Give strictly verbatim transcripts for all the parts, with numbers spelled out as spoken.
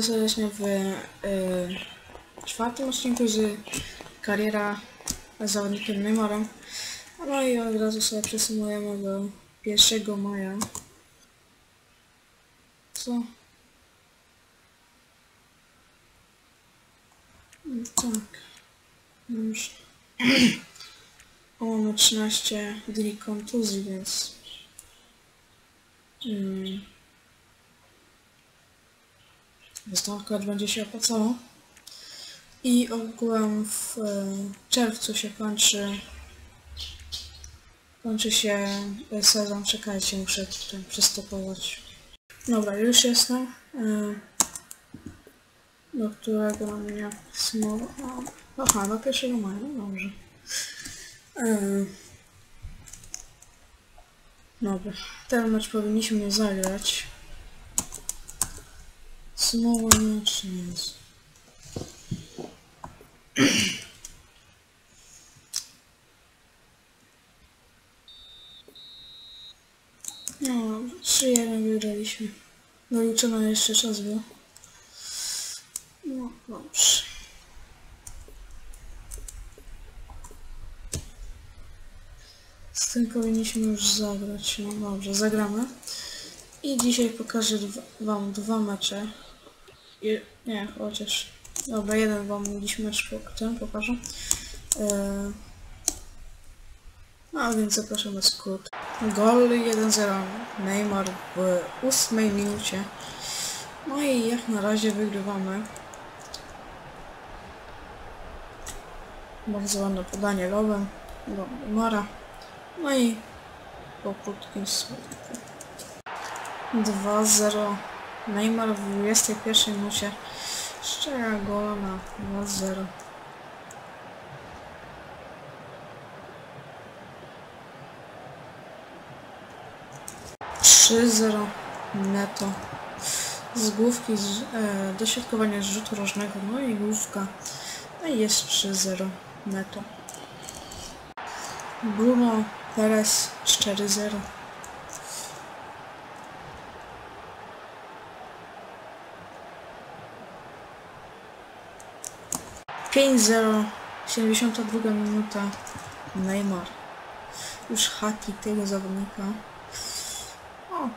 serdecznie w y, czwartym odcinku z kariera z zawodnikiem Neymarem. No i od razu sobie przesumujemy do pierwszego maja. Co? No tak. Już. O, mamy trzynaście dni kontuzji, więc... Hmm. Więc to akurat będzie się opłacało. I ogółem w e, czerwcu się kończy kończy się sezon. Czekajcie, muszę tutaj przystopować. Dobra, już jestem. E, do którego mam mnie smoła. Aha, do pierwszego maja, no dobrze. E, dobra, ten mecz powinniśmy zagrać. Smoła mecz nie jest. No, trzy jeden wygraliśmy. Doliczony jeszcze czas był. No, dobrze. Z tym powinniśmy już zagrać. No dobrze, zagramy. I dzisiaj pokażę dwa, wam dwa mecze. Je, nie, chociaż... Dobra, jeden wam dziś mecz ten pokażę. Eee, no, a więc zapraszam na skrót. Gol jeden zero. Neymar w ósmej minucie. No i jak na razie wygrywamy. Bardzo ładne podanie lobem do Neymara. No i po krótkim słowku. dwa zero. Neymar w dwudziestej pierwszej minucie strzela gola na dwa zero. trzy zero Neto. Z główki, z, e, dośrodkowanie z rzutu rożnego, no i główka. No i jest trzy zero Neto. Bruno Perez cztery zero. pięć zero. siedemdziesiąta druga minuta. Neymar. Już haki tego zawodnika. O.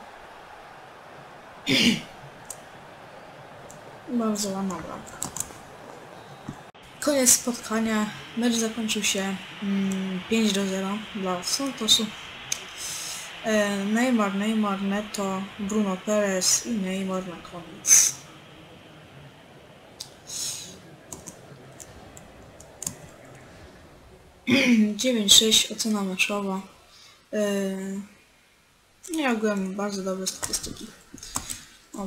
Bardzo ładna bramka. Koniec spotkania. Mecz zakończył się mm, pięć do zera dla Santosu. E, Neymar, Neymar, Neto, Bruno Perez i Neymar na koniec. dziewięć sześć ocena meczowa. Yy, nie ogółem bardzo dobre statystyki. O.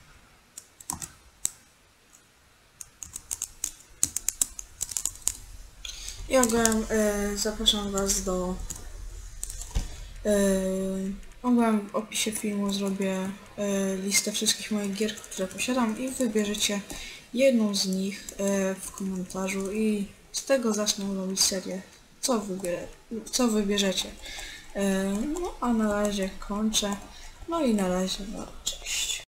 I ogółem yy, zapraszam was do... Yy, ogółem w opisie filmu zrobię yy, listę wszystkich moich gier, które posiadam i wybierzecie jedną z nich yy, w komentarzu i z tego zacznę robić serię. Co, wybierze, co wybierzecie. Yy, no a na razie kończę. No i na razie, no, cześć.